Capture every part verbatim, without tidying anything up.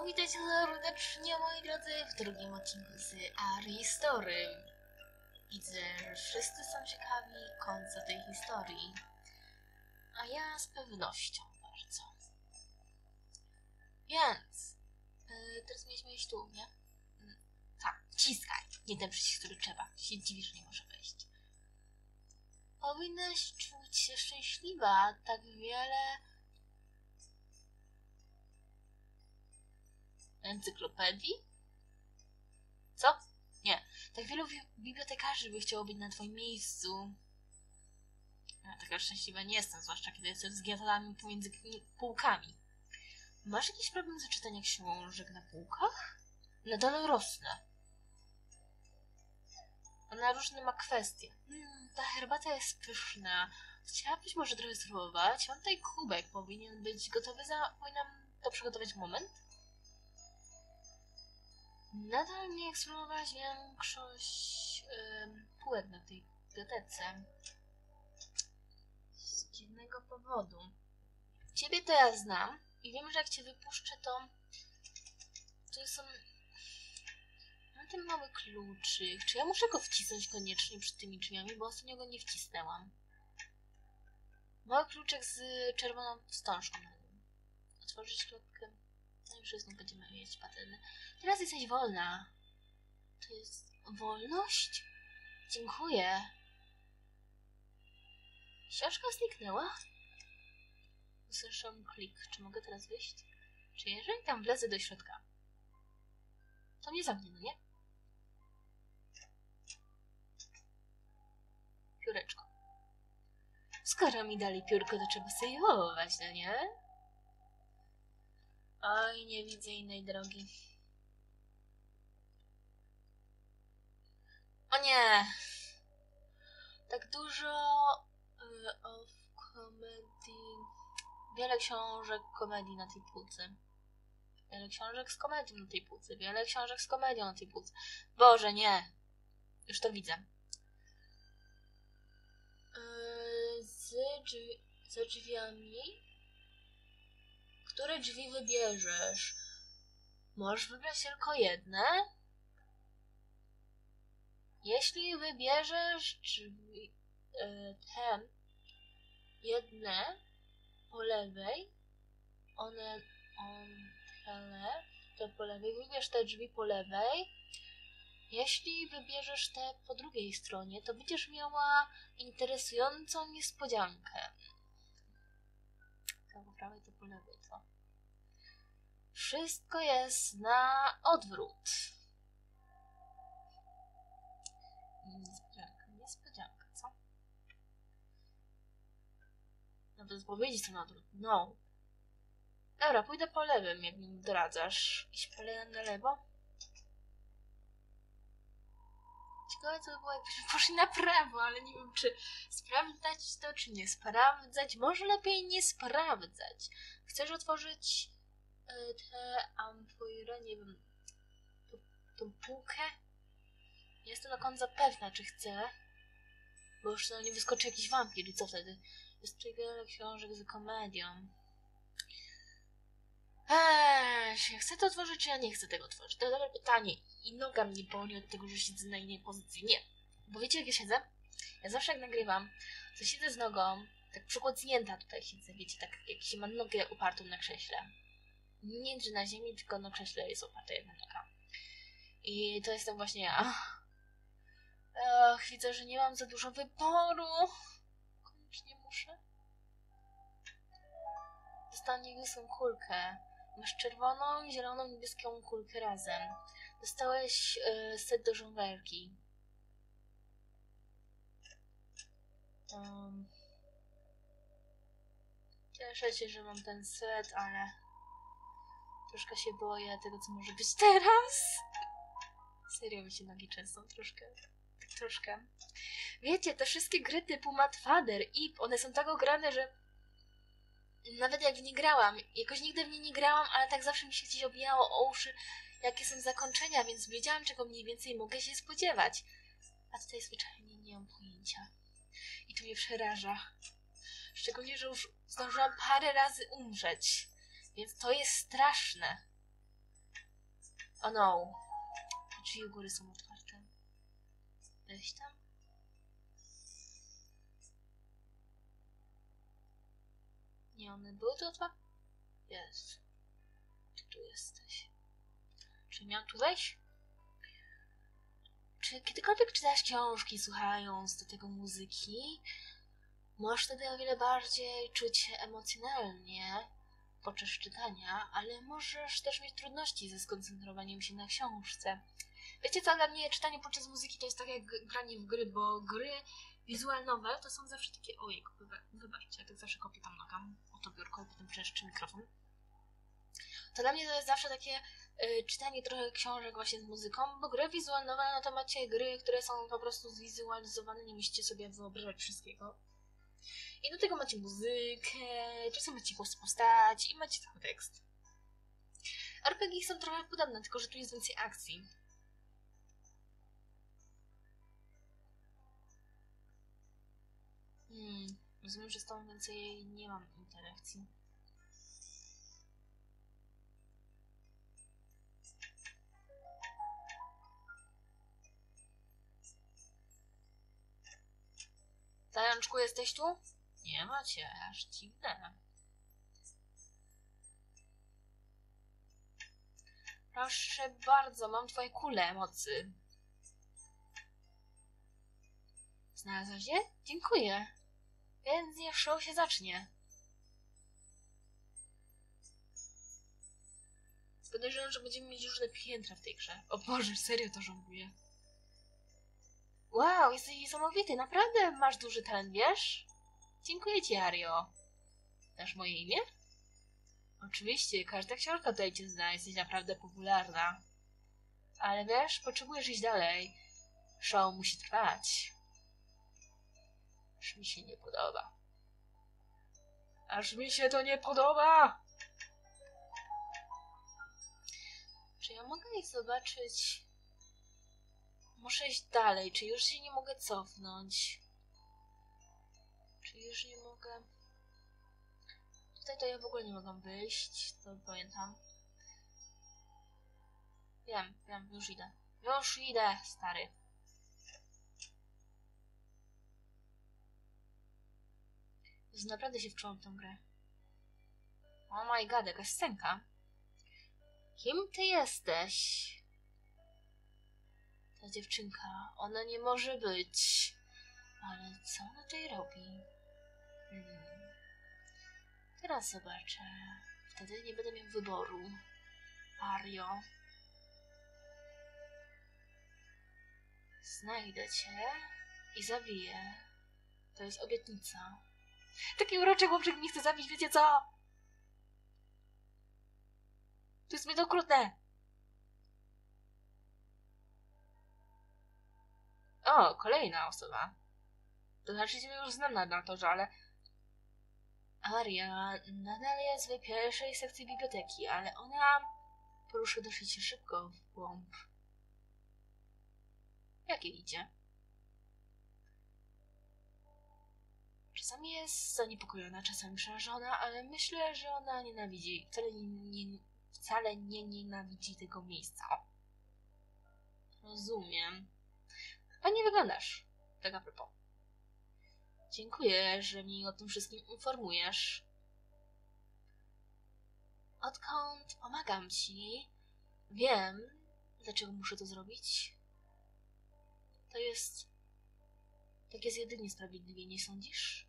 No, witajcie serdecznie, moi drodzy, w drugim odcinku z Aristory. Widzę, że wszyscy są ciekawi końca tej historii, a ja z pewnością bardzo. Więc, yy, teraz mieliśmy iść tu, nie? Yy, tak, wciskaj, nie ten przycisk, który trzeba. Się dziwisz, że nie może wejść. Powinnaś czuć się szczęśliwa, tak wiele encyklopedii? Co? Nie. Tak wielu bibliotekarzy by chciało być na twoim miejscu. Ja taka szczęśliwa nie jestem, zwłaszcza kiedy jestem zgniatana pomiędzy półkami. Masz jakiś problem z czytaniem książek na półkach? Nadal rosnę. Ona różne ma kwestie. Hmm, ta herbata jest pyszna. Chciałabyś może trochę spróbować? Mam tutaj kubek. Powinien być gotowy za... Powinnam to przygotować moment? Nadal nie eksplorowałaś większość yy, półek na tej bibliotece. Z dziwnego powodu. Ciebie to ja znam i wiem, że jak cię wypuszczę, to... To są... Mam ten mały kluczyk. Czy ja muszę go wcisnąć koniecznie przed tymi drzwiami, bo ostatnio go nie wcisnęłam. Mały kluczyk z czerwoną wstążką na nim. Otworzyć klatkę. No i znów będziemy mieć paterny. Teraz jesteś wolna. To jest wolność? Dziękuję. Książka zniknęła? Usłyszałam klik. Czy mogę teraz wyjść? Czy jeżeli tam wlezę do środka, to mnie zamknie, no nie? Pióreczko. Skoro mi dali piórko, to trzeba sejwować, no nie? Oj, nie widzę innej drogi. O nie! Tak dużo uh, of comedy. Wiele książek komedii na tej półce. Wiele książek z komedią na tej półce. Wiele książek z komedią na tej półce. Boże, nie! Już to widzę. Yy, z drzwi, za drzwiami. Które drzwi wybierzesz? Możesz wybrać tylko jedne? Jeśli wybierzesz drzwi, yy, te jedne po lewej, one, on, te lew, te po lewej, wybierz te drzwi po lewej. Jeśli wybierzesz te po drugiej stronie, to będziesz miała interesującą niespodziankę. To po prawej, to po lewej, co? Wszystko jest na odwrót. Niespodzianka, niespodzianka, co? No to powiedzieć to na odwrót. No. Dobra, pójdę po lewym, jak mi doradzasz. Iść po le na lewo? Ciekawe co by było, jakbyśmy poszli na prawo, ale nie wiem, czy sprawdzać to, czy nie sprawdzać. Może lepiej nie sprawdzać. Chcesz otworzyć y, tę amfoirę, nie wiem, tą, tą półkę? Nie jestem do końca pewna, czy chcę. Bo już na nie wyskoczy jakiś wampir i co wtedy? Jest tutaj wiele książek z komedią. Eee, czy ja chcę to otworzyć, czy ja nie chcę tego otworzyć? To dobre pytanie. I noga mnie boli od tego, że siedzę na innej pozycji. Nie. Bo wiecie, jak ja siedzę? Ja zawsze jak nagrywam, to siedzę z nogą, tak przykładnięta tutaj siedzę, wiecie, tak jak się ma nogę upartą na krześle. Nie, że na ziemi, tylko na krześle jest oparta jedna noga. I to jestem właśnie ja. Ach, widzę, że nie mam za dużo wyboru. Koniecznie muszę. Dostałam niebieską kulkę. Masz czerwoną, zieloną, niebieską kulkę razem. Dostałeś y, set do żonglerki. Um, cieszę się, że mam ten set, ale troszkę się boję tego, co może być teraz. Serio mi się nogi często troszkę. Tak troszkę. Wiecie, te wszystkie gry typu Madfather, I P, one są tak ograne, że nawet jak w nie grałam, jakoś nigdy w nie nie grałam, ale tak zawsze mi się gdzieś obijało o uszy, jakie są zakończenia, więc wiedziałam, czego mniej więcej mogę się spodziewać. A tutaj zwyczajnie nie mam pojęcia. I to mnie przeraża. Szczególnie, że już zdążyłam parę razy umrzeć. Więc to jest straszne. O no. Drzwi u góry są otwarte. Weź tam. Nie, one były tu otwarte? Jest. Ty tu jesteś. Czy miałam tu wejść? Czy kiedykolwiek czytasz książki, słuchając do tego muzyki? Możesz wtedy o wiele bardziej czuć się emocjonalnie podczas czytania, ale możesz też mieć trudności ze skoncentrowaniem się na książce. Wiecie co, dla mnie czytanie podczas muzyki to jest tak jak granie w gry, bo gry wizualnowe to są zawsze takie... Ojej, wybaczcie, ja tak zawsze kopię tam nogam o to biurko i potem przeszczy mikrofon. To dla mnie to jest zawsze takie y, czytanie trochę książek właśnie z muzyką, bo gry wizualnowe, no to macie gry, które są po prostu zwizualizowane, nie musicie sobie wyobrażać wszystkiego. I do tego macie muzykę, czasem macie głos postaci i macie cały tekst. R P G są trochę podobne, tylko że tu jest więcej akcji. Hmm, rozumiem, że z tą więcej nie mam interakcji. Zajączku, jesteś tu? Nie macie, aż dziwne. Proszę bardzo, mam twoje kule mocy. Znalazłeś je? Dziękuję. Więc niech show się zacznie. Podejrzewam, że będziemy mieć różne piętra w tej grze. O Boże, serio to żongluję. Wow, jesteś niesamowity, naprawdę masz duży talent, wiesz? Dziękuję ci, Ario. Znasz moje imię? Oczywiście, każda książka tutaj cię zna, jesteś naprawdę popularna. Ale wiesz, potrzebujesz iść dalej. Show musi trwać. Aż mi się nie podoba. Aż mi się to nie podoba! Czy ja mogę ich zobaczyć? Muszę iść dalej. Czy już się nie mogę cofnąć? Czy już nie mogę... Tutaj to ja w ogóle nie mogę wyjść. To pamiętam. Wiem, wiem, już idę. Już idę, stary. Jezu, naprawdę się wczułam w tą grę. Oh my god, jaka scenka. Kim ty jesteś? Ta dziewczynka, ona nie może być. Ale co ona tutaj robi? Hmm. Teraz zobaczę. Wtedy nie będę miał wyboru. Ario. Znajdę cię i zabiję. To jest obietnica. Taki uroczy chłopczyk mnie chce zabić, wiecie co? To jest mi to okrutne. O, kolejna osoba. To znaczy ciebie już znam na torze, ale... Aria nadal jest w pierwszej sekcji biblioteki, ale ona porusza dosyć szybko w głąb. Jak jej idzie? Czasami jest zaniepokojona, czasami przerażona, ale myślę, że ona nienawidzi, wcale nie, nie, wcale nie nienawidzi tego miejsca. Rozumiem. Fajnie wyglądasz, tak a propos. Dziękuję, że mnie o tym wszystkim informujesz. Odkąd pomagam ci, wiem, dlaczego muszę to zrobić. To jest... Tak jest jedynie sprawiedliwie, nie sądzisz?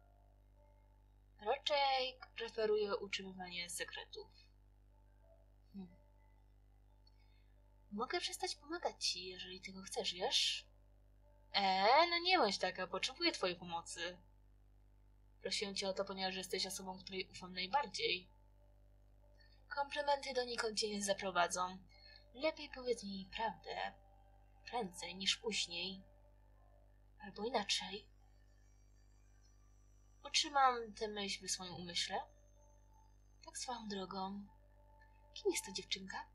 Raczej preferuję utrzymywanie sekretów. Hmm. Mogę przestać pomagać ci, jeżeli tego chcesz, wiesz? Eee, no nie bądź taka, potrzebuję twojej pomocy. Prosiłem cię o to, ponieważ jesteś osobą, której ufam najbardziej. Komplementy donikąd cię nie zaprowadzą. Lepiej powiedz mi prawdę. Prędzej niż później. Albo inaczej. Utrzymam tę myśl w swoim umyśle. Tak swoją drogą. Kim jest ta dziewczynka?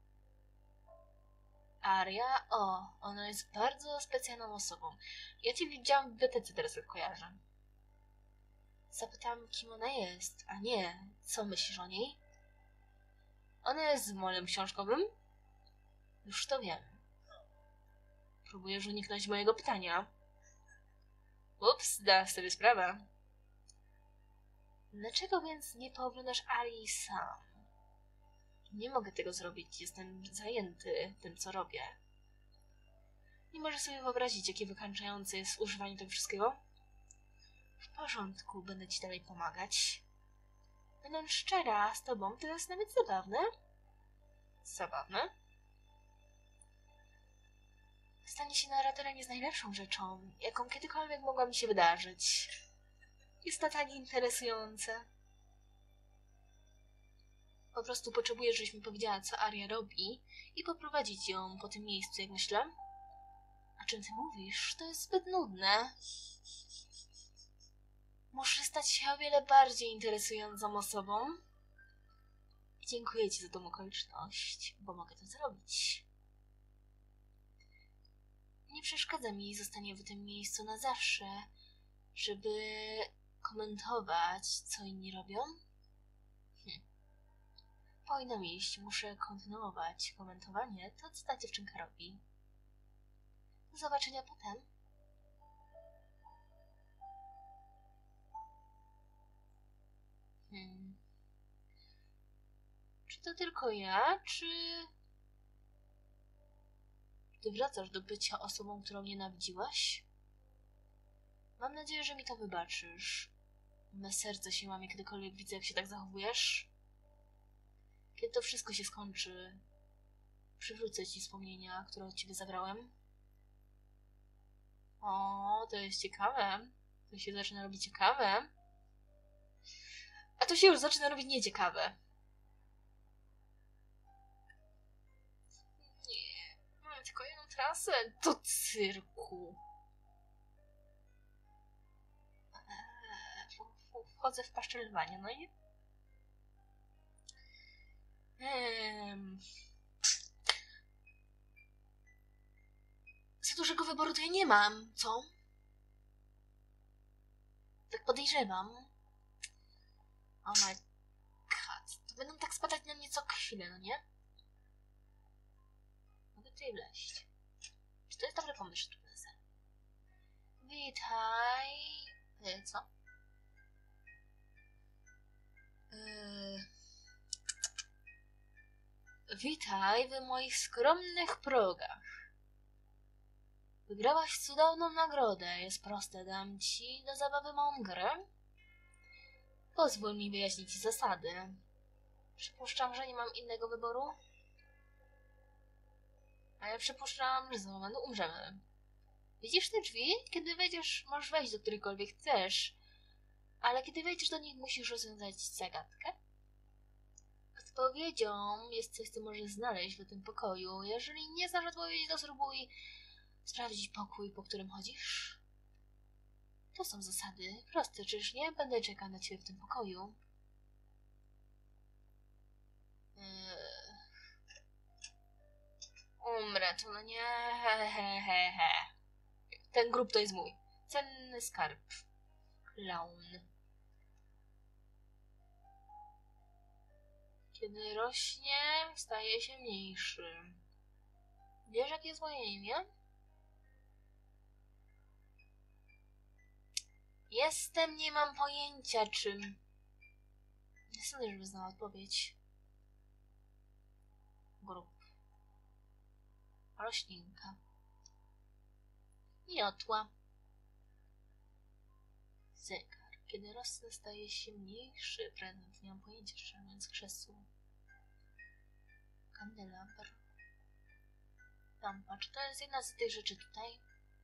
Aria? O, ona jest bardzo specjalną osobą. Ja cię widziałam w bibliotece, teraz jak kojarzę. Zapytam, kim ona jest, a nie, co myślisz o niej? Ona jest z molem książkowym? Już to wiem. Próbujesz uniknąć mojego pytania. Ups, dasz sobie sprawę. Dlaczego więc nie pooglądasz Arii sam? Nie mogę tego zrobić, jestem zajęty tym, co robię. Nie możesz sobie wyobrazić, jakie wykańczające jest używanie tego wszystkiego? W porządku, będę ci dalej pomagać. Będąc szczera z tobą, to jest nawet zabawne. Zabawne? Stanie się narratorem jest najlepszą rzeczą, jaką kiedykolwiek mogła mi się wydarzyć. Jest to tak interesujące. Po prostu potrzebuję, żebyś mi powiedziała, co Aria robi i poprowadzić ją po tym miejscu, jak myślę. O czym ty mówisz? To jest zbyt nudne. Muszę stać się o wiele bardziej interesującą osobą. I dziękuję ci za tą okoliczność, bo mogę to zrobić. Nie przeszkadza mi zostanie w tym miejscu na zawsze, żeby komentować, co inni robią. Hm. Powinnam iść, muszę kontynuować komentowanie to, co ta dziewczynka robi. Do zobaczenia potem. Hmm. Czy to tylko ja, czy... Ty wracasz do bycia osobą, którą nienawidziłaś? Mam nadzieję, że mi to wybaczysz. Me serce się łamie, kiedykolwiek widzę, jak się tak zachowujesz. Kiedy to wszystko się skończy, przywrócę ci wspomnienia, które od ciebie zabrałem. O, to jest ciekawe. To się zaczyna robić ciekawe. A to się już zaczyna robić nieciekawe. Nie, mam tylko jedną trasę do cyrku. Eee, wchodzę w paszczelowanie, no i... Ehm... Za dużego wyboru to ja nie mam, co? Tak podejrzewam. Oh my god. To będą tak spadać na mnie co chwilę, no nie? Mogę tutaj wleźć. Czy to jest dobry pomysł, tu lecę? Witaj. E, co? Eee... Witaj w moich skromnych progach. Wygrałaś cudowną nagrodę. Jest proste, dam ci do zabawy małą grę. Pozwól mi wyjaśnić zasady. Przypuszczam, że nie mam innego wyboru. A ja przypuszczam, że za moment umrzemy. Widzisz te drzwi? Kiedy wejdziesz, możesz wejść do którejkolwiek chcesz. Ale kiedy wejdziesz do nich, musisz rozwiązać zagadkę. Odpowiedzią jest coś, co możesz znaleźć w tym pokoju. Jeżeli nie znasz odpowiedzi, to spróbuj sprawdzić pokój, po którym chodzisz. To są zasady. Proste, czyż nie? Będę czekał na ciebie w tym pokoju. Eee... Umrę, to no nie... He, he, he, he. Ten grób to jest mój. Cenny skarb. Klaun. Kiedy rośnie, staje się mniejszy. Wiesz, jakie jest moje imię? Jestem, nie mam pojęcia czym. Nie sądzę, żeby znała odpowiedź. Grób. Roślinka. Miotła. Zegar. Kiedy rosnę, staje się mniejszy. Prezent. Nie mam pojęcia, szczerze mówiąc, krzesło. Kandelabr. Lampa. Czy to jest jedna z tych rzeczy tutaj?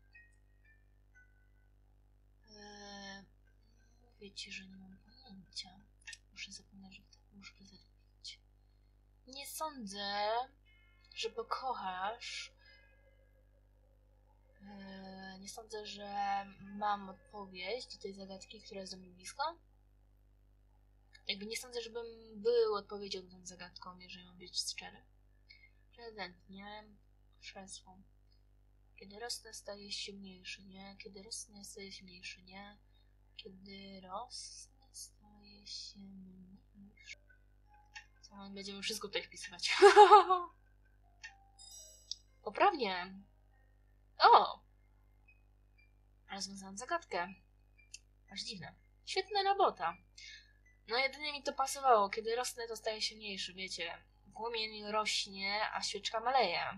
Eee, mówię ci, że nie mam pojęcia. Muszę zapomnieć, że to muszę rezerwować. Nie sądzę, że pokochasz. Eee, nie sądzę, że mam odpowiedź do tej zagadki, która jest do mnie blisko. Jakby nie sądzę, żebym był odpowiedzią na tą zagadką, jeżeli mam być szczery. Prezent, nie? Krzesło. Kiedy rosnę, staje się mniejszy, nie? Kiedy rosnę, staje się mniejszy, nie? Kiedy rosnę, staje się mniejszy. Co, będziemy wszystko tutaj wpisywać. Poprawnie. O! Rozwiązałam zagadkę. Aż dziwne. Świetna robota. No jedynie mi to pasowało. Kiedy rosnę, to staje się mniejszy, wiecie. Płomień rośnie, a świeczka maleje.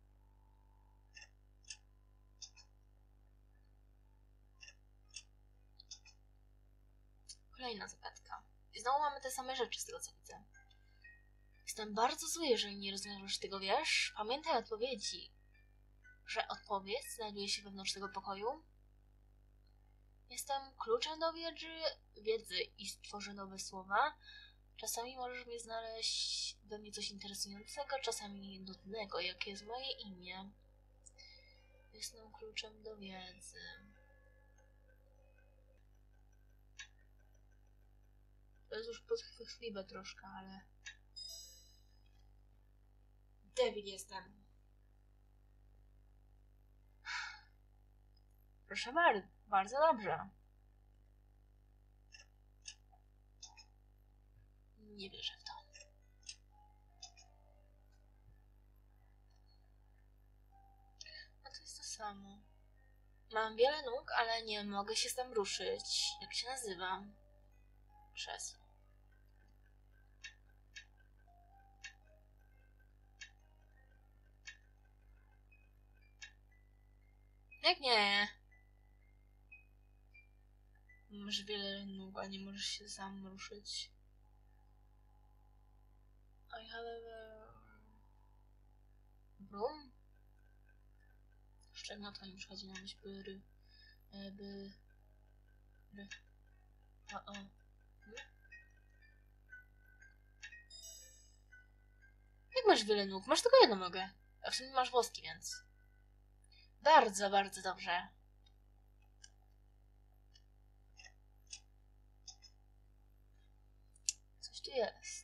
Kolejna zagadka. I znowu mamy te same rzeczy z tego, co widzę. Jestem bardzo zły, jeżeli nie rozwiążesz tego, wiesz? Pamiętaj odpowiedzi. Że odpowiedź znajduje się wewnątrz tego pokoju. Jestem kluczem do wiedzy, wiedzy i stworzę nowe słowa. Czasami możesz mnie znaleźć we mnie coś interesującego, czasami nudnego, jakie jest moje imię. Jestem kluczem do wiedzy. To jest już podchwytliwe troszkę, ale... Debil jestem. Proszę bardzo, bardzo dobrze. Nie wierzę w to. A to jest to samo. Mam wiele nóg, ale nie mogę się tam ruszyć. Jak się nazywam? Krzesło. Jak nie? Masz wiele nóg, a nie możesz się sam ruszyć. I have a... broom? Szczególnie to mi przychodzi na myśl by, ry, by, ry, o, o. Hmm? Jak masz wiele nóg? Masz tylko jedną nogę. A w sumie masz włoski, więc... Bardzo, bardzo dobrze. Coś tu jest.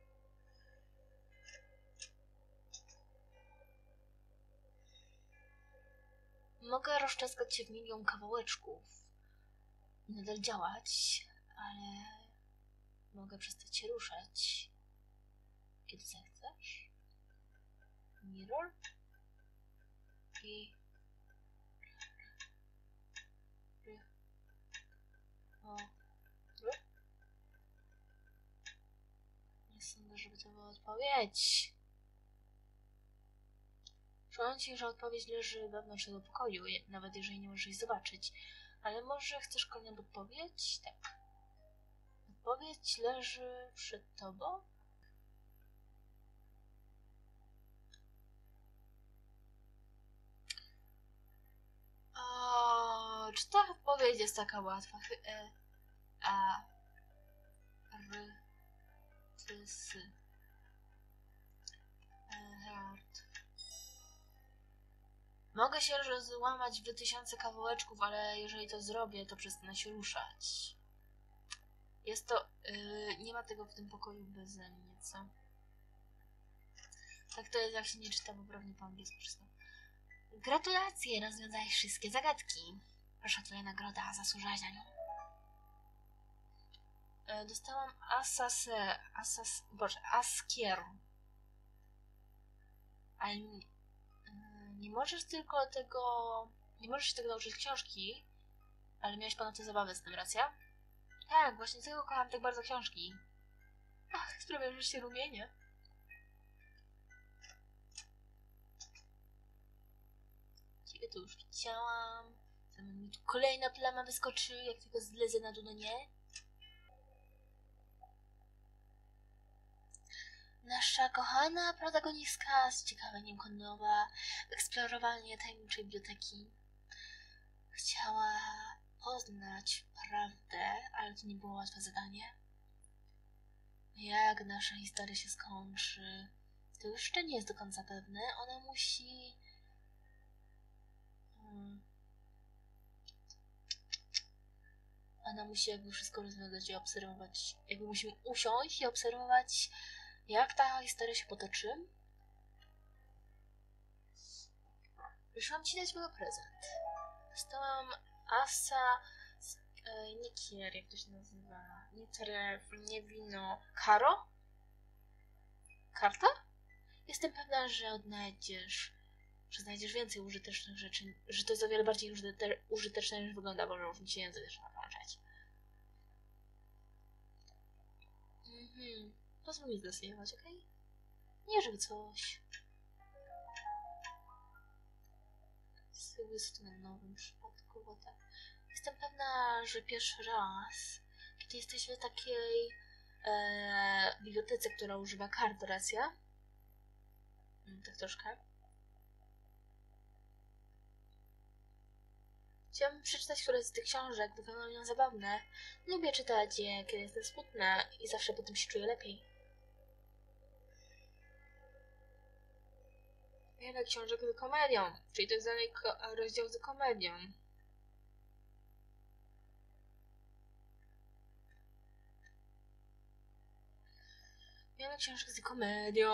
Mogę rozczaskać się w milion kawałeczków i nadal działać, ale mogę przestać się ruszać, kiedy zechcesz. Mirror i o, nie sądzę, żeby to była odpowiedź. Powiem ci, że odpowiedź leży wewnątrz tego pokoju, nawet jeżeli nie możesz jej zobaczyć. Ale może chcesz kolejną odpowiedź? Tak. Odpowiedź leży przed tobą? O, czy ta odpowiedź jest taka łatwa? E, a, r, t, s. E, hard. Mogę się rozłamać w tysiące kawałeczków, ale jeżeli to zrobię, to przestanę się ruszać. Jest to... Yy, nie ma tego w tym pokoju beze mnie, co? Tak to jest, jak się nie czyta poprawnie po angielsku wszystko. Gratulacje, rozwiązałeś wszystkie zagadki. Proszę, twoja nagroda, zasłużyłaś na nią. Yy, dostałam asasę... Asas... Boże, askier. Ale... Nie możesz tylko tego... Nie możesz się tego nauczyć książki, ale miałeś ponadto zabawę z tym, racja? Tak, właśnie tego kocham tak bardzo książki. Ach, sprawiam, że się rumienię. Ciebie to już widziałam. Zanim mi tu kolejna plama wyskoczy, jak tylko zlezę na dół, no nie? Nasza kochana protagonistka z ciekaweniem konnowa w eksplorowanie tajemniczej biblioteki. Chciała poznać prawdę, ale to nie było łatwe zadanie. Jak nasza historia się skończy, to jeszcze nie jest do końca pewne. Ona musi... Hmm. Ona musi jakby wszystko rozwiązać i obserwować. Jakby musimy usiąść i obserwować, jak ta historia się potoczy. Wyszłam ci dać mego prezent. Dostałam asa... E, nie kier, jak to się nazywa? Nie tref, nie wino. Karo? Karta? Jestem pewna, że odnajdziesz że znajdziesz więcej użytecznych rzeczy, że to jest o wiele bardziej użyteczne niż wygląda, bo już mi się język zaczyna włączać. Mhm. Pozwól mi zdecydować, okej? Okay? Nie, żeby coś. Z tym nowym przypadku, bo tak. Jestem pewna, że pierwszy raz, kiedy jesteśmy w takiej e, bibliotece, która używa kart, racja? Mm, tak troszkę. Chciałabym przeczytać któreś z tych książek, wyglądają zabawne. Lubię czytać je, kiedy jestem smutna i zawsze potem się czuję lepiej. Wiele książek z komedią, czyli to jest dalej rozdział z komedią. Wiele książek z komedią.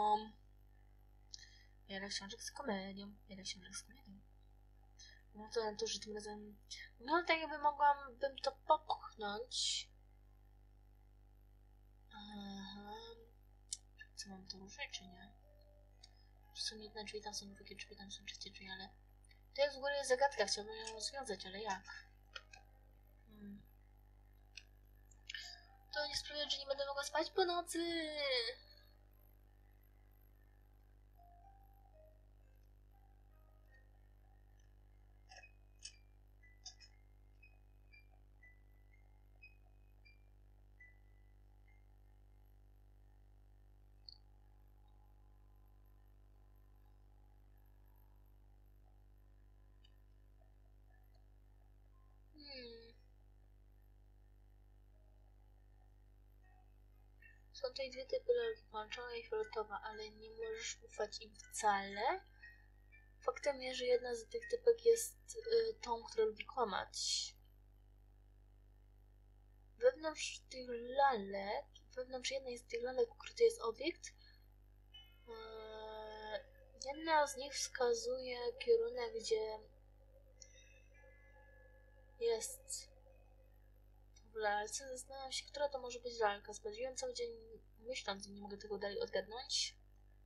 Wiele książek z komedią. Wiele książek z komedią. No to na to, że tym razem... No tak jakby mogłam bym to popchnąć. Aha. Co mam to ruszyć, czy nie? Są jedne drzwi, tam są drugie drzwi, tam są trzecie drzwi, ale... To jest w górę jest zagadka, chciałabym ją rozwiązać, ale jak? Hmm. To nie sprawia, że nie będę mogła spać po nocy! Hmm. Są tutaj dwie typy lalki, pomarańczowa i fioletowa, ale nie możesz ufać im wcale. Faktem jest, że jedna z tych typek jest y, tą, która lubi kłamać. Wewnątrz tych lalek, wewnątrz jednej z tych lalek ukryty jest obiekt. Yy, jedna z nich wskazuje kierunek, gdzie jest w lalce. Zastanawiam się, która to może być lalka. Spędziłem cały dzień myśląc i nie mogę tego dalej odgadnąć.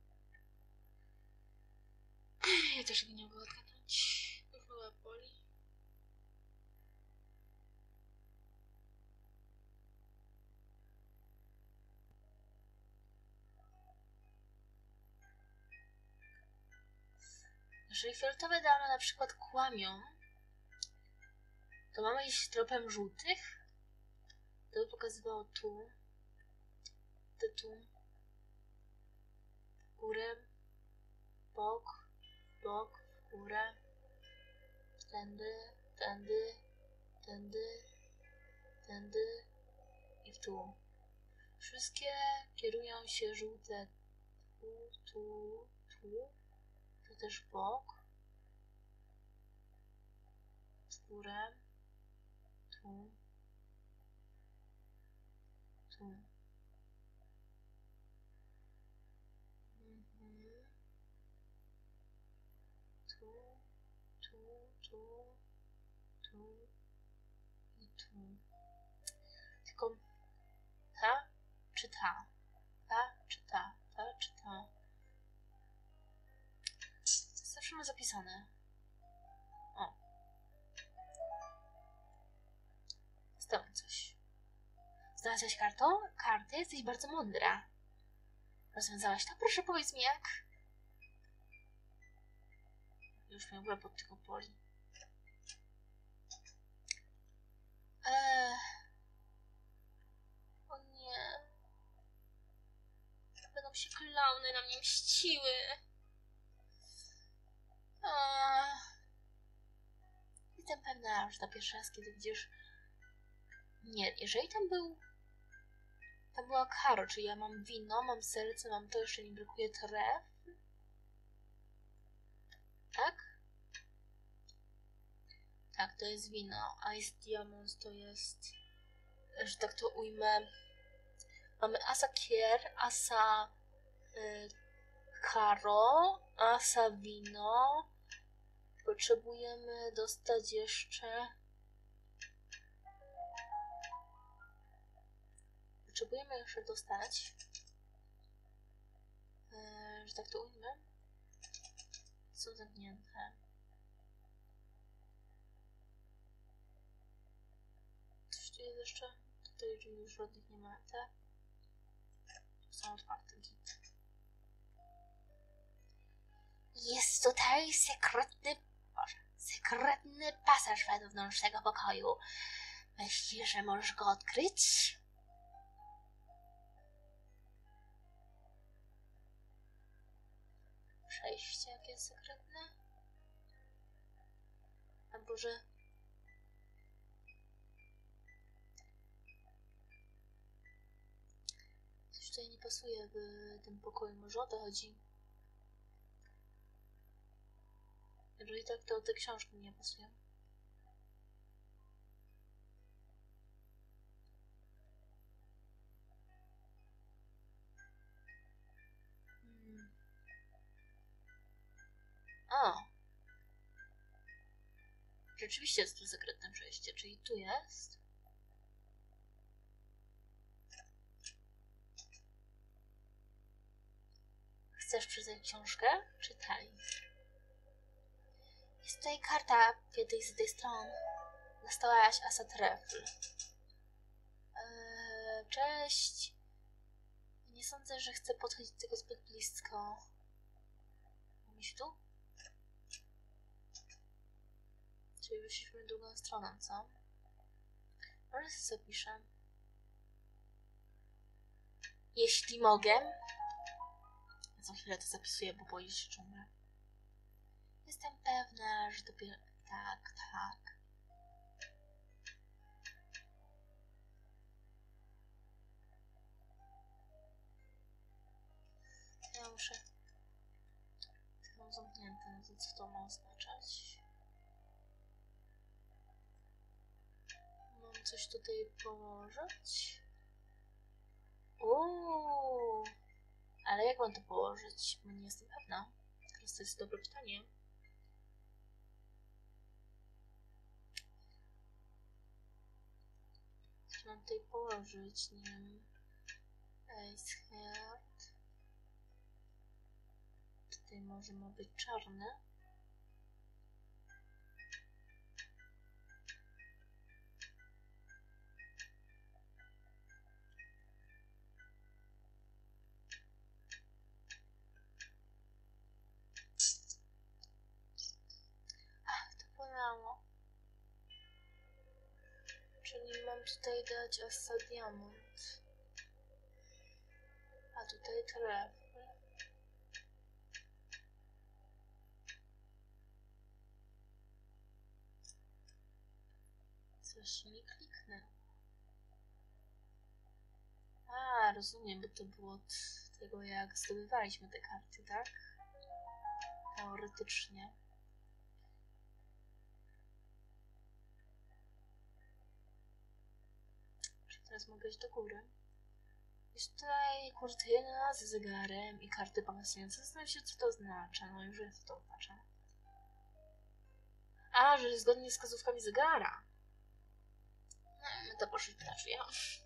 Ja też tego nie mogę odgadnąć. Głowa boli. Jeżeli fioletowe dane na przykład kłamią, to mamy iść tropem żółtych. To by pokazywało tu, to tu, w górę, w bok, w bok, w górę, tędy, tędy, tędy, tędy i w tu. Wszystkie kierują się żółte tu, tu, tu, to też w bok, w górę, tu, tu. Mhm. Tu, tu, tu, tu i tu. Tylko ta czy ta? Ta czy ta? Ta czy ta? Zawsze mam zapisane. O. Stałem coś. Znalazłaś kartę? Kartę? Jesteś bardzo mądra. Rozwiązałaś to? Proszę powiedz mi jak. Już mnie łeb od tego boli. Eee... O nie. Będą się klauny na mnie mściły. Eee... Jestem pewna, że to pierwszy raz, kiedy widzisz... Nie, jeżeli tam był... Tam była Karo, czyli ja mam wino, mam serce, mam to, jeszcze mi brakuje tref. Tak? Tak, to jest wino. Ice Diamonds to jest... Że tak to ujmę... Mamy Asa Kier, Asa... Y, Karo, Asa wino. Potrzebujemy dostać jeszcze... Potrzebujemy jeszcze dostać... Yy, że tak to ujmę... są zamknięte. Coś tu jest jeszcze? Tutaj już żadnych nie ma, tak? Są otwarte git. Jest tutaj sekretny, Boże, sekretny pasaż wewnątrz tego pokoju. Myślisz, że możesz go odkryć? Przejście jakie sekretne? Albo że... Coś tutaj nie pasuje w tym pokoju, może o to chodzi. Jeżeli tak, to te książki mi nie pasują. Hmm. O! Rzeczywiście jest tu sekretne przejście, czyli tu jest. Chcesz przeczytać książkę? Czytaj. Jest tutaj karta w jednej z tych stron. Dostałaś asa trefl. Eee, cześć. Nie sądzę, że chcę podchodzić do tego zbyt blisko. Mam iść tu? Czyli wyszliśmy drugą stroną, co? Może sobie zapiszę. Jeśli mogę. Za chwilę to zapisuję, bo boję się ciągle. Jestem pewna, że dopiero... Tak, tak. Ja muszę... To mam zamknięte, no to co to ma oznaczać? Mam coś tutaj położyć? Uuu, ale jak mam to położyć? Bo nie jestem pewna. Teraz to jest dobre pytanie. Co mam tutaj położyć? Nie wiem. Ace Heart. Tutaj może ma być czarne. Ach, to bolało. Czyli mam tutaj dać asa diamont. A tutaj trefl. Coś mi kliknęło. A, rozumiem, bo to było od tego, jak zdobywaliśmy te karty, tak? Teoretycznie. Czy teraz mogę iść do góry? Jest tutaj kurtyna z zegarem i karty pasujące. Zastanawiam się, co to oznacza. No już wiem, co to oznacza. A, że zgodnie z wskazówkami zegara. No, my to poszliśmy na drzwi.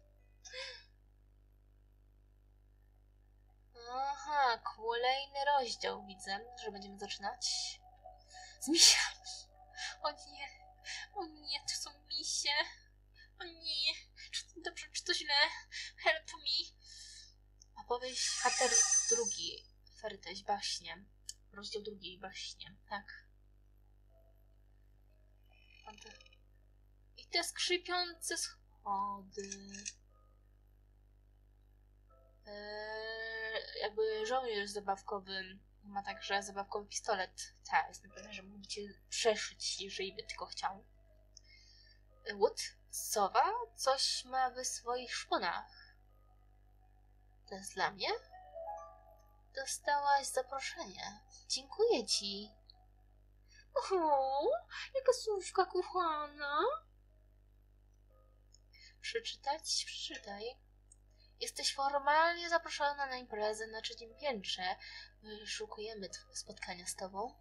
Aha, kolejny rozdział widzę, że będziemy zaczynać. Z misiami. O nie, o nie, to są misie. O nie, czy to dobrze, czy to źle? Help me. Opowieść Hater drugi, Feryteś, baśnie. Rozdział drugi, baśnie, tak. I te skrzypiące schody. Eee, jakby żołnierz zabawkowy ma także zabawkowy pistolet. Tak, jestem pewna, że mógłby cię przeszyć, jeżeli by tylko chciał. Wood, sowa, coś ma w swoich szponach. To jest dla mnie? Dostałaś zaproszenie. Dziękuję ci. O, jaka słówka kochana. Przeczytać? Przeczytaj. Jesteś formalnie zaproszona na imprezę na trzecim piętrze. Wyszukujemy spotkania z tobą.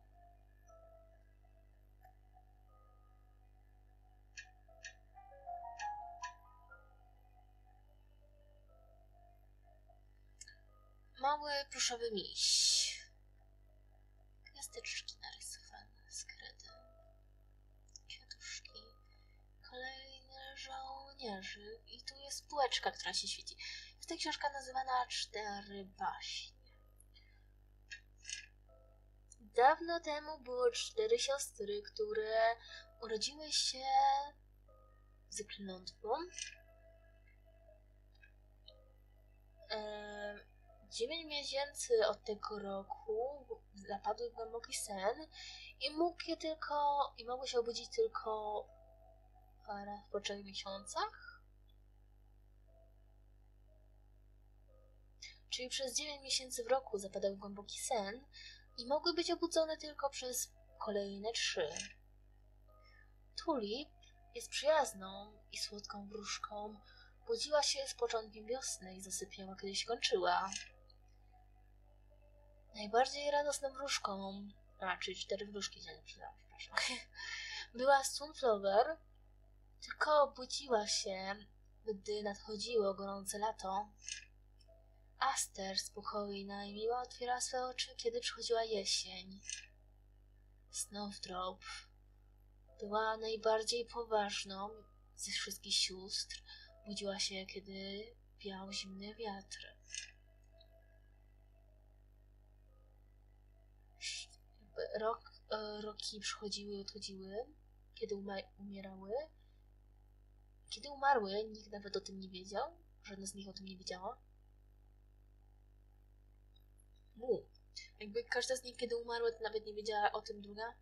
Mały, pluszowy miś. Gwiazdeczki na żołnierzy. I tu jest półeczka, która się świeci. Jest to książka nazywana Cztery baśnie. Dawno temu było cztery siostry, które urodziły się z klątwą. Dziewięć miesięcy od tego roku zapadły w głęboki sen i mógł je tylko i mogły się obudzić tylko raz po trzech miesiącach. Czyli przez dziewięć miesięcy w roku zapadały w głęboki sen i mogły być obudzone tylko przez kolejne trzy. Tulip jest przyjazną i słodką wróżką. Budziła się z początkiem wiosny i zasypiała, kiedy się kończyła. Najbardziej radosną wróżką, a czyli cztery wróżki, nie przepraszam, była Sunflower, tylko budziła się, gdy nadchodziło gorące lato. Aster, spokojna i miła, otwierała swe oczy, kiedy przychodziła jesień. Snowdrop była najbardziej poważną ze wszystkich sióstr. Budziła się, kiedy wiał zimny wiatr. Rok, e, roki przychodziły i odchodziły, kiedy umierały. Kiedy umarły, nikt nawet o tym nie wiedział. Żadna z nich o tym nie wiedziała. Mu. Jakby każda z nich, kiedy umarła, to nawet nie wiedziała o tym druga.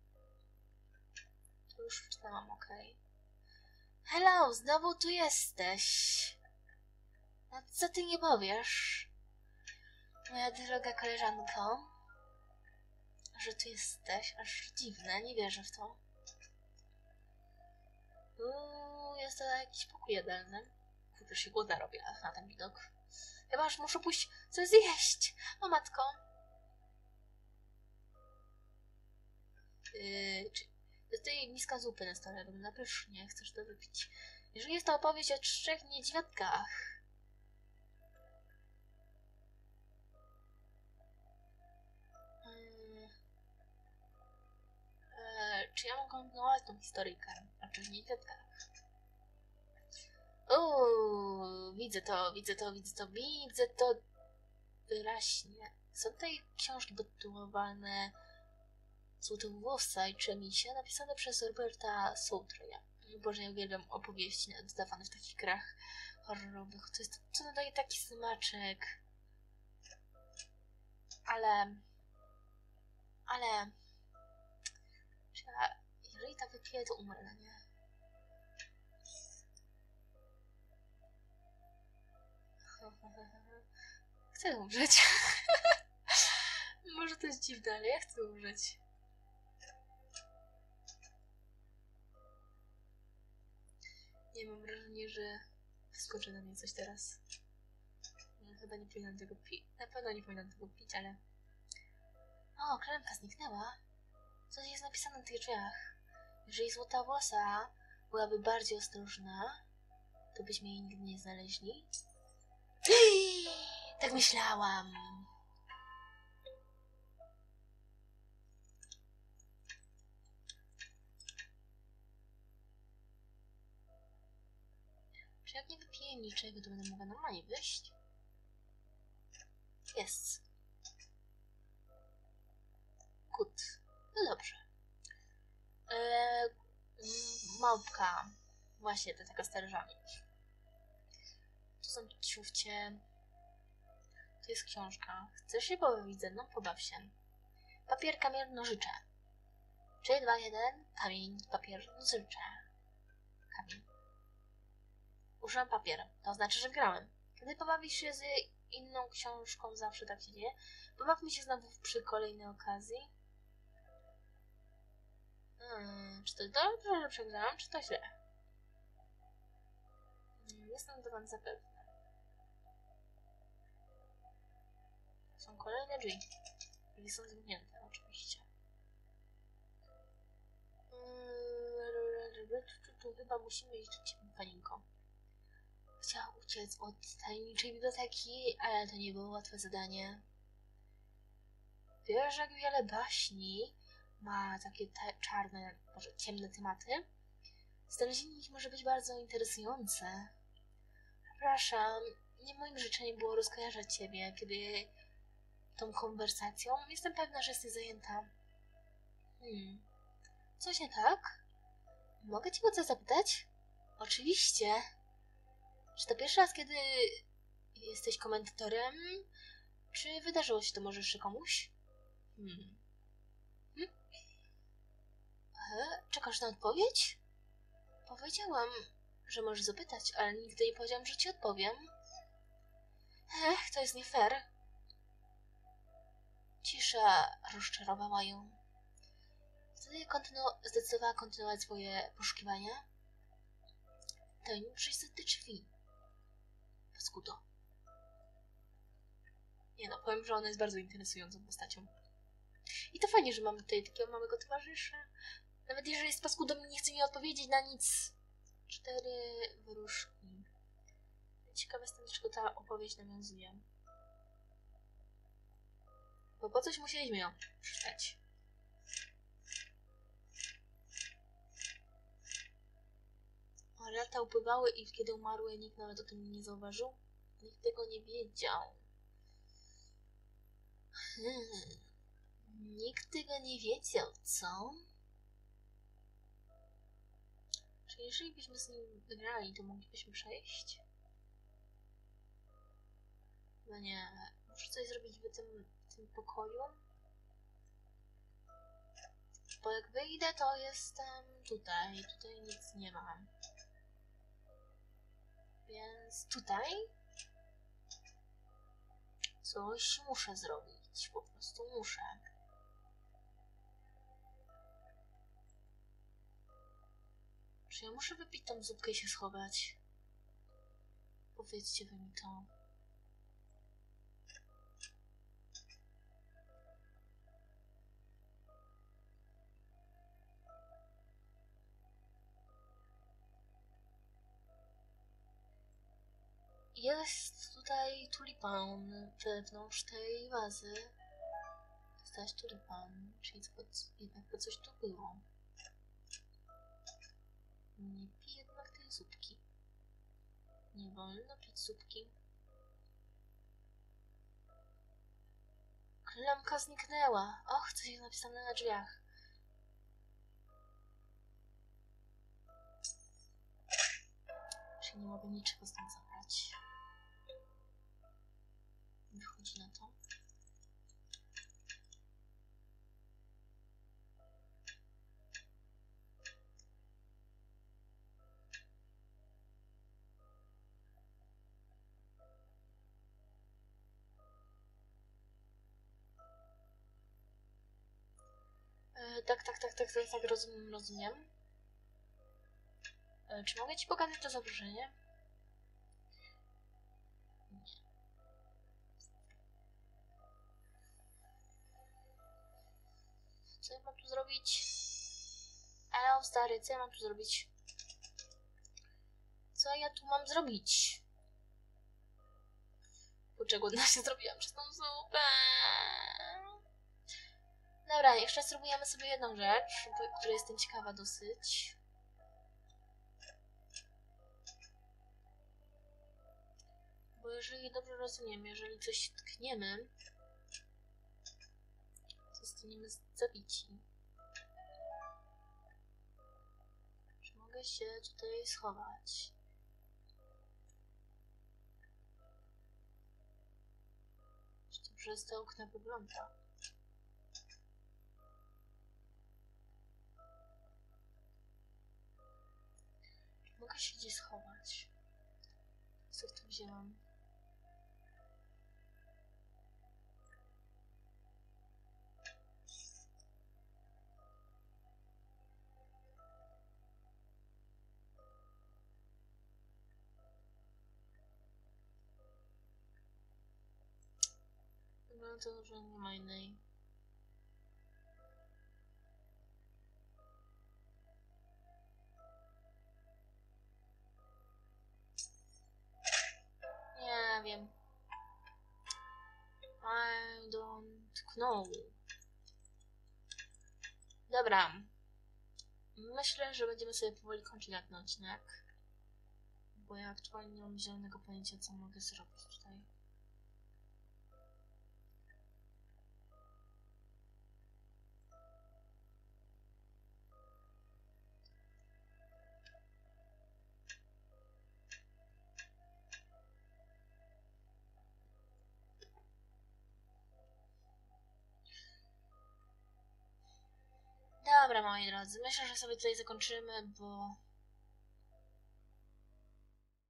To już czytałam, okej. Okay. Hello, znowu tu jesteś. No co ty nie powiesz? Moja droga koleżanko, że tu jesteś, aż dziwne, nie wierzę w to. Uuu, jest to jakiś pokój jadalny. Kurde, się głodna robię na ten widok. Chyba aż muszę pójść coś zjeść. O matko. Yy, czy... To tutaj miska zupy na stole, wygląda pysznie, chcesz to wypić. Jeżeli jest to opowieść o trzech niedźwiadkach. Yy, yy, czy ja mogę kontynuować tą historyjkę o trzech niedźwiadkach? Uuu, widzę to, widzę to, widzę to, widzę to wyraźnie. Są tutaj książki tytułowane Złotowłosa i Czemisie, napisane przez Roberta Soutreya. Boże, ja uwielbiam opowieści dodawane w takich grach horrorowych. To jest, co nadaje taki smaczek. Ale... Ale... Czy ja, jeżeli tak wypiję, to umrę, no nie? Chcę umrzeć. Może to jest dziwne, ale ja chcę umrzeć. Nie mam wrażenia, że wskoczy na mnie coś teraz. No, chyba nie powinnam tego pić. Na pewno nie powinnam tego pić, ale... O, klemka zniknęła. Co jest napisane na tych drzwiach? Jeżeli złota włosa byłaby bardziej ostrożna, to byśmy jej nigdy nie znaleźli. Tak myślałam. Czy jak nie wypiję niczego, to będę mogła normalnie wyjść? Jest. Good. No dobrze. Eee, małpka. Właśnie, to taka z talerzami. Tu są ciufcie. To jest książka. Chcesz się pobawić ze mną? Pobaw się. Papier, kamień, nożycze. trzy, dwa, jeden. Kamień, papier, nożycze. Kamień. Użyłem papier. To znaczy, że grałem. Kiedy pobawisz się z inną książką, zawsze tak się dzieje. Pobawmy się znowu przy kolejnej okazji. Hmm, czy to dobrze, że przegrałam, czy to źle? Nie jestem do końca pewna. Są kolejne drzwi. Drzwi są zamknięte, oczywiście. Tu chyba musimy iść do ciebie, paninko. Chciała uciec od tajemniczej biblioteki, ale to nie było łatwe zadanie. Wiesz, jak wiele baśni ma takie te czarne, może ciemne tematy? Znalezienie ich może być bardzo interesujące. Przepraszam, nie moim życzeniem było rozkojarzać ciebie, kiedy tą konwersacją. Jestem pewna, że jesteś zajęta. Hmm. Coś nie tak? Mogę cię o co zapytać? Oczywiście. Czy to pierwszy raz, kiedy jesteś komentatorem? Czy wydarzyło się to może jeszcze komuś? Hmm. Hmm? E, czekasz na odpowiedź? Powiedziałam, że możesz zapytać, ale nigdy nie powiedziałam, że ci odpowiem. Ech, to jest nie fair. Cisza rozczarowała ją. Wtedy kontynu- zdecydowała kontynuować swoje poszukiwania. To nim przyjść za te drzwi. Paskudo. Nie no, powiem, że ona jest bardzo interesującą postacią. I to fajnie, że mamy tutaj takiego małego towarzysza. Nawet jeżeli jest paskudą i nie chce mi odpowiedzieć na nic. Cztery wróżki. Ciekawe jestem, do czego ta opowieść nawiązuje. Bo po coś musieliśmy ją przeczytać. A lata upływały i kiedy umarły, nikt nawet o tym nie zauważył. Nikt tego nie wiedział. Hmm. Nikt tego nie wiedział, co? Czy jeżeli byśmy z nim wygrali, to moglibyśmy przejść? No nie. Muszę coś zrobić w tym, w tym pokoju. Bo jak wyjdę, to jestem tutaj. Tutaj nic nie mam. Więc tutaj coś muszę zrobić. Po prostu muszę. Czy ja muszę wypić tą zupkę i się schować? Powiedzcie wy mi to. Jest tutaj tulipan wewnątrz tej wazy. Dostałeś tulipan, czyli jednak coś tu było. Nie pij jednak tej zupki. Nie wolno pić zupki. Klamka zniknęła. Och, coś jest napisane na drzwiach. Czyli nie mogę niczego stąd zabrać. Wychodzi na to. E, tak, tak, tak, tak, tak, tak, rozumiem, rozumiem. E, czy mogę ci pokazać to zagrożenie? Nie. Co ja mam tu zrobić? Elo, stary, co ja mam tu zrobić? Co ja tu mam zrobić? Kurczę, głodna się zrobiłam przez tą zupę. Dobra, jeszcze spróbujemy sobie jedną rzecz, której jestem ciekawa dosyć. Bo jeżeli dobrze rozumiem, jeżeli coś tkniemy, to zostaniemy zabici. Czy mogę się tutaj schować? Czy to przez te okna wygląda? Czy mogę się gdzieś schować? Co tu wzięłam? No to, że nie ma innej. Nie wiem. I don't know. Dobra. myślę, że będziemy sobie powoli kończyć na ten odcinek. Bo ja aktualnie nie mam zielonego pojęcia, co mogę zrobić tutaj. Dobra, moi drodzy, myślę, że sobie tutaj zakończymy, bo